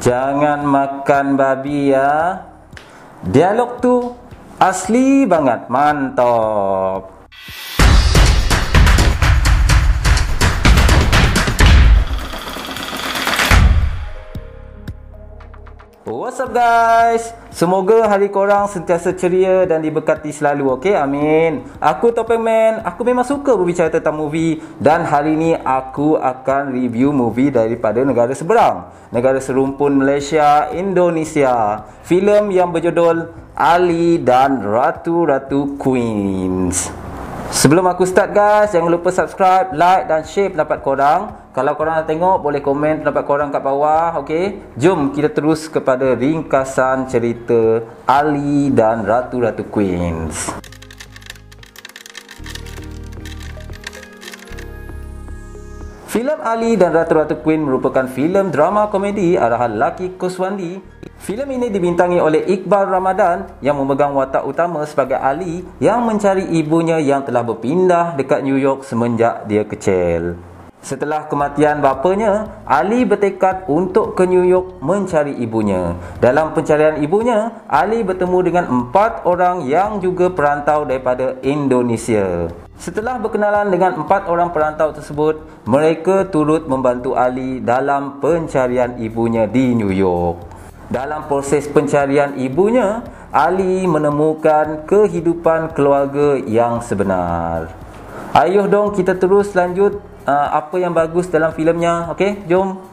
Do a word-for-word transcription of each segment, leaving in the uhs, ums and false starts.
Jangan makan babi ya. Dialog tu asli banget, mantap. What's up guys? Semoga hari korang sentiasa ceria dan diberkati selalu, okey? Amin. Aku Topeng Man. Aku memang suka berbicara tentang movie dan hari ni aku akan review movie daripada negara seberang, negara serumpun Malaysia, Indonesia. Filem yang berjudul Ali dan Ratu-Ratu Queens. Sebelum aku start guys, jangan lupa subscribe, like dan share pendapat korang. Kalau korang nak tengok, boleh komen pendapat korang kat bawah, okey? Jom kita terus kepada ringkasan cerita Ali dan Ratu-Ratu Queens. Filem Ali dan Ratu-Ratu Queen merupakan filem drama komedi arahan Lucky Kuswandi. Filem ini dibintangi oleh Iqbal Ramadan yang memegang watak utama sebagai Ali yang mencari ibunya yang telah berpindah dekat New York semenjak dia kecil. Setelah kematian bapanya, Ali bertekad untuk ke New York mencari ibunya. Dalam pencarian ibunya, Ali bertemu dengan empat orang yang juga perantau daripada Indonesia. Setelah berkenalan dengan empat orang perantau tersebut, mereka turut membantu Ali dalam pencarian ibunya di New York. Dalam proses pencarian ibunya, Ali menemukan kehidupan keluarga yang sebenar. Ayuh dong kita terus lanjut uh, apa yang bagus dalam filemnya, okey? Jom.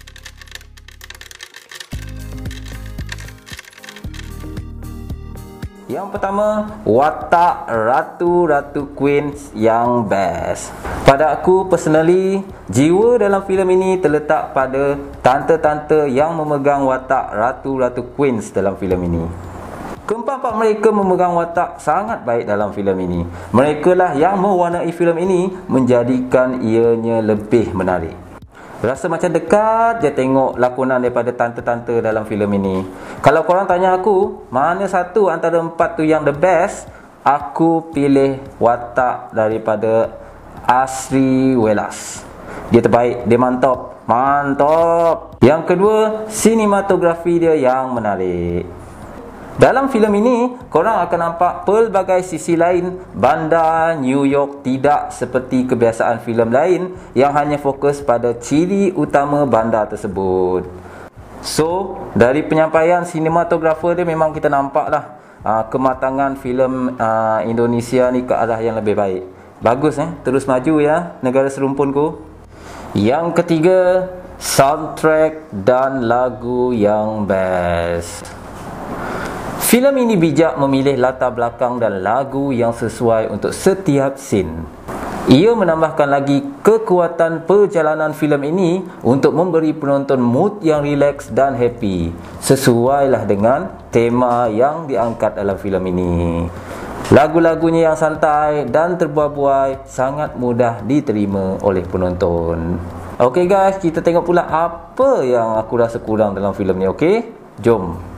Yang pertama, watak Ratu-Ratu Queens yang best. Pada aku personally, jiwa dalam filem ini terletak pada tante-tante yang memegang watak Ratu-Ratu Queens dalam filem ini. Keempat-empat mereka memegang watak sangat baik dalam filem ini. Mereka lah yang mewarnai filem ini, menjadikan ianya lebih menarik. Rasa macam dekat je tengok lakonan daripada tante-tante dalam filem ini. Kalau korang tanya aku, mana satu antara empat tu yang the best, aku pilih watak daripada Asri Welas. Dia terbaik, dia mantap. Mantap. Yang kedua, sinematografi dia yang menarik. Dalam filem ini, korang akan nampak pelbagai sisi lain bandar New York, tidak seperti kebiasaan filem lain yang hanya fokus pada ciri utama bandar tersebut. So, dari penyampaian sinematografer dia memang kita nampak lah uh, kematangan filem uh, Indonesia ni ke arah yang lebih baik. Bagus eh, terus maju ya negara serumpunku. Yang ketiga, soundtrack dan lagu yang best. Filem ini bijak memilih latar belakang dan lagu yang sesuai untuk setiap scene. Ia menambahkan lagi kekuatan perjalanan filem ini untuk memberi penonton mood yang rileks dan happy, sesuailah dengan tema yang diangkat dalam filem ini. Lagu-lagunya yang santai dan terbuai-buai sangat mudah diterima oleh penonton. Okey guys, kita tengok pula apa yang aku rasa kurang dalam filem ni, okey? Jom.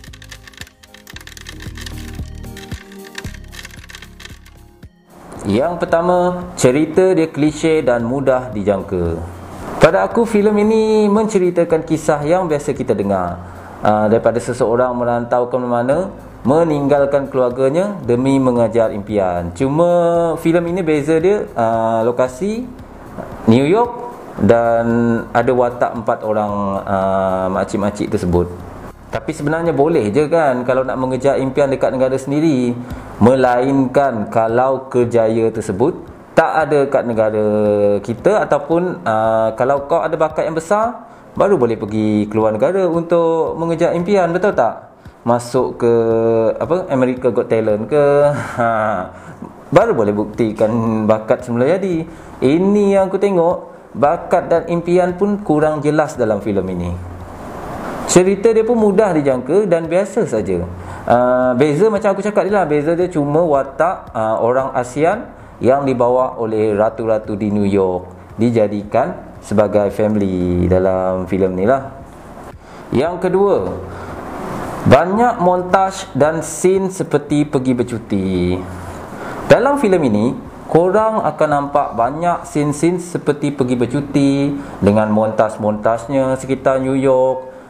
Yang pertama, cerita dia klise dan mudah dijangka. Pada aku, filem ini menceritakan kisah yang biasa kita dengar, uh, daripada seseorang merantau ke mana, meninggalkan keluarganya demi mengejar impian. Cuma filem ini beza dia, uh, lokasi New York dan ada watak empat orang uh, makcik-makcik tersebut. Tapi sebenarnya boleh je kan kalau nak mengejar impian dekat negara sendiri. Melainkan kalau kerjaya tersebut tak ada kat negara kita, ataupun uh, kalau kau ada bakat yang besar, baru boleh pergi keluar negara untuk mengejar impian, betul tak? Masuk ke apa America Got Talent ke, ha, baru boleh buktikan bakat semula jadi. Ini yang aku tengok, bakat dan impian pun kurang jelas dalam filem ini. Cerita dia pun mudah dijangka dan biasa saja. Uh, beza macam aku cakap dia lah, beza dia cuma watak uh, orang ASEAN yang dibawa oleh ratu-ratu di New York, dijadikan sebagai family dalam filem ni lah. Yang kedua, banyak montaj dan scene seperti pergi bercuti. Dalam filem ini, korang akan nampak banyak scene-scene seperti pergi bercuti dengan montas-montasnya sekitar New York.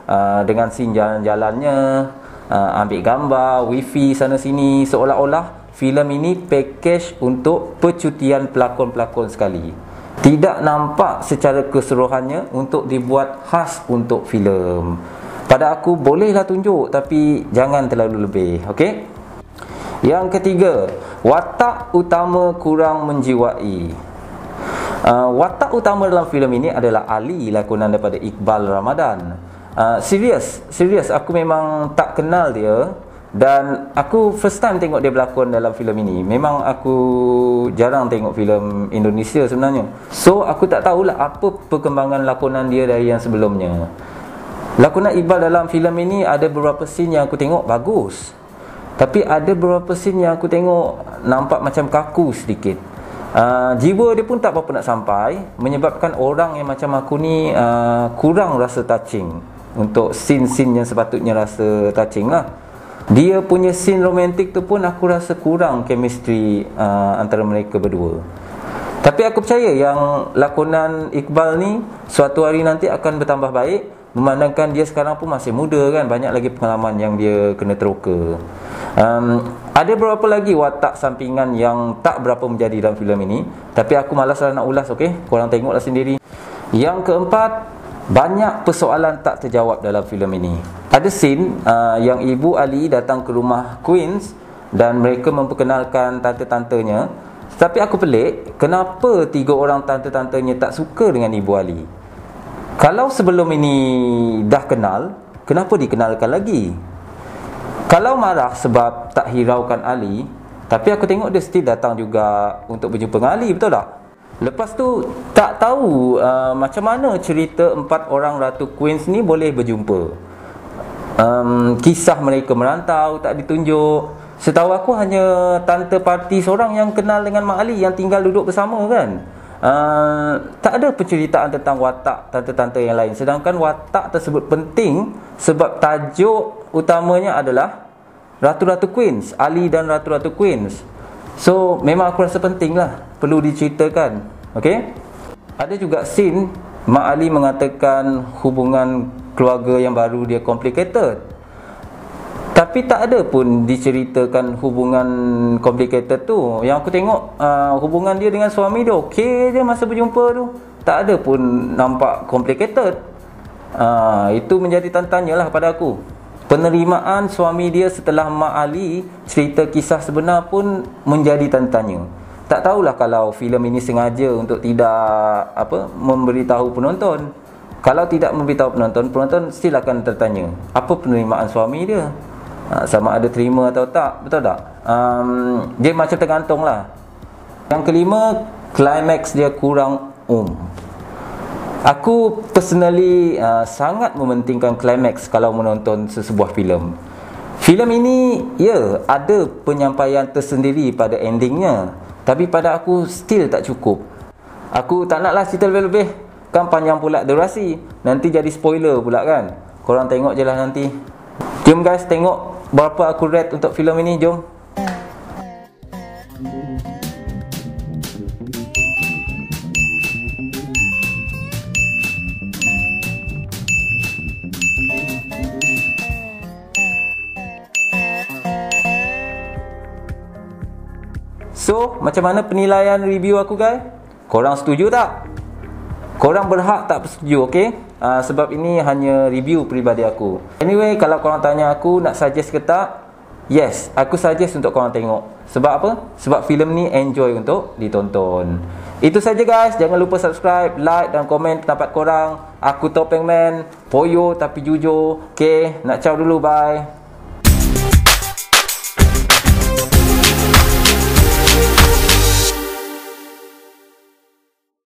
uh, dengan scene jalan-jalannya, uh, ambil gambar, wifi sana sini, seolah-olah filem ini package untuk percutian pelakon-pelakon sekali. Tidak nampak secara keseluruhannya untuk dibuat khas untuk filem. Pada aku bolehlah tunjuk, tapi jangan terlalu lebih, okey? Yang ketiga, watak utama kurang menjiwai. Uh, watak utama dalam filem ini adalah Ali, lakonan daripada Iqbal Ramadan. Uh, serius, serius aku memang tak kenal dia, dan aku first time tengok dia berlakon dalam filem ini. Memang aku jarang tengok filem Indonesia sebenarnya. So aku tak tahulah apa perkembangan lakonan dia dari yang sebelumnya. Lakonan Iqbal dalam filem ini ada beberapa scene yang aku tengok bagus, tapi ada beberapa scene yang aku tengok nampak macam kaku sedikit. Uh, jiwa dia pun tak apa-apa nak sampai, menyebabkan orang yang macam aku ni uh, kurang rasa touching untuk scene-scene yang sepatutnya rasa touching lah. Dia punya scene romantik tu pun aku rasa kurang chemistry uh, antara mereka berdua. Tapi aku percaya yang lakonan Iqbal ni suatu hari nanti akan bertambah baik, memandangkan dia sekarang pun masih muda kan, banyak lagi pengalaman yang dia kena teroka. Um, ada beberapa lagi watak sampingan yang tak berapa menjadi dalam filem ini, tapi aku malaslah nak ulas, okey? Korang tengoklah sendiri. Yang keempat, banyak persoalan tak terjawab dalam filem ini. Ada scene uh, yang Ibu Ali datang ke rumah Queens dan mereka memperkenalkan tante-tantenya. Tapi aku pelik, kenapa tiga orang tante-tantenya tak suka dengan Ibu Ali? Kalau sebelum ini dah kenal, kenapa dikenalkan lagi? Kalau marah sebab tak hiraukan Ali, tapi aku tengok dia still datang juga untuk berjumpa dengan Ali, betul tak? Lepas tu tak tahu uh, macam mana cerita empat orang Ratu Queens ni boleh berjumpa. Um, kisah mereka merantau tak ditunjuk. Setahu aku hanya tante parti seorang yang kenal dengan Mak Ali yang tinggal duduk bersama kan. Uh, tak ada penceritaan tentang watak tante-tante yang lain. Sedangkan watak tersebut penting sebab tajuk utamanya adalah Ratu-Ratu Queens, Ali dan Ratu-Ratu Queens. So memang aku rasa penting lah, perlu diceritakan. Okay? Ada juga scene Mak Ali mengatakan hubungan keluarga yang baru dia complicated, tapi tak ada pun diceritakan hubungan complicated tu. Yang aku tengok uh, hubungan dia dengan suami dia okey je masa berjumpa tu, tak ada pun nampak complicated. uh, Itu menjadi tantanya lah pada aku. Penerimaan suami dia setelah Mak Ali cerita kisah sebenar pun menjadi tantanya. Tak tahulah kalau filem ini sengaja untuk tidak apa memberitahu penonton. Kalau tidak memberitahu penonton, penonton still akan tertanya apa penerimaan suami dia, ha, sama ada terima atau tak, betul tak? Um, dia macam tergantung lah. Yang kelima, climax dia kurang um. Aku personally uh, sangat mementingkan climax kalau menonton sesebuah filem. Filem ini, ya, ada penyampaian tersendiri pada endingnya, tapi pada aku still tak cukup. Aku tak naklah cerita lebih-lebih, kan panjang pula durasi, nanti jadi spoiler pula kan. Korang tengok je lah nanti. Jom guys, tengok berapa aku rate untuk filem ini, jom. So, macam mana penilaian review aku guys? Korang setuju tak? Korang berhak tak bersetuju, okey? Uh, sebab ini hanya review peribadi aku. Anyway, kalau korang tanya aku nak suggest ke tak? Yes, aku suggest untuk korang tengok. Sebab apa? Sebab filem ni enjoy untuk ditonton. Itu saja guys. Jangan lupa subscribe, like dan komen pendapat korang. Aku Topeng Man, poyo tapi jujur. Okey, nak ciao dulu, bye.